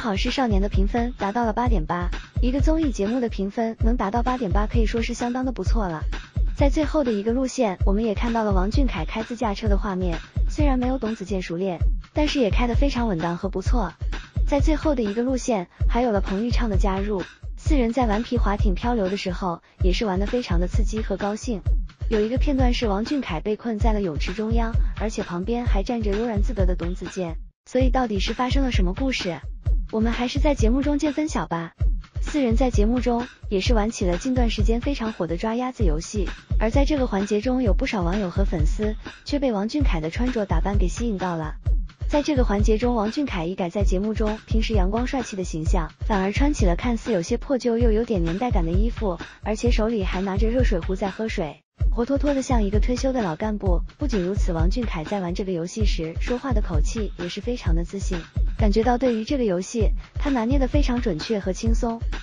好是少年的评分达到了8.8，一个综艺节目的评分能达到8.8，可以说是相当的不错了。在最后的一个路线，我们也看到了王俊凯开自驾车的画面，虽然没有董子健熟练，但是也开得非常稳当和不错。在最后的一个路线，还有了彭昱畅的加入，四人在顽皮划艇漂流的时候，也是玩得非常的刺激和高兴。有一个片段是王俊凯被困在了泳池中央，而且旁边还站着悠然自得的董子健，所以到底是发生了什么故事？我们还是在节目中见分晓吧。四人在节目中也是玩起了近段时间非常火的抓鸭子游戏，而在这个环节中，有不少网友和粉丝却被王俊凯的穿着打扮给吸引到了。在这个环节中，王俊凯一改在节目中平时阳光帅气的形象，反而穿起了看似有些破旧又有点年代感的衣服，而且手里还拿着热水壶在喝水，活脱脱的像一个退休的老干部。不仅如此，王俊凯在玩这个游戏时说话的口气也是非常的自信，感觉到对于这个游戏他拿捏的非常准确和轻松。